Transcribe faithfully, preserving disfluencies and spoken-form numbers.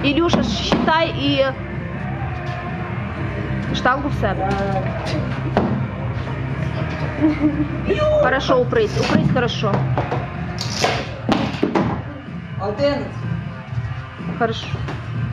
Ілюша, считай і штангу в себе. Хорошо, упрись, упрись хорошо. Одинадцять. Хорошо.